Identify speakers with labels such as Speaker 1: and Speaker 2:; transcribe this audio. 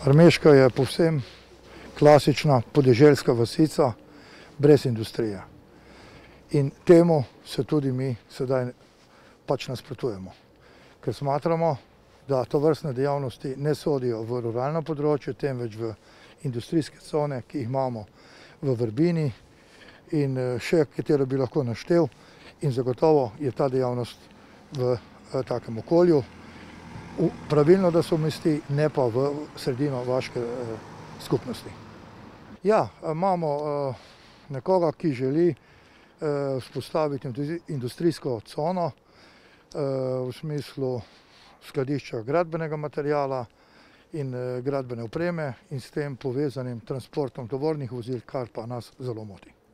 Speaker 1: Armeška je povsem klasična podeželska vasica brez industrije. In temu se tudi mi sedaj pač nasprotujemo, ker smatramo, da tovrstne dejavnosti ne sodijo v ruralno področje, temveč v industrijske cone, ki jih imamo v Vrbini in še katero bi lahko naštel, in zagotovo je ta dejavnost v takem okolju pravilno, da se umesti, ne pa v sredino vaške skupnosti. Ja, imamo nekoga, ki želi vzpostaviti industrijsko cono v smislu skladišča gradbenega materiala in gradbene opreme in s tem povezanim transportom tovornih vozil, kar pa nas zelo moti.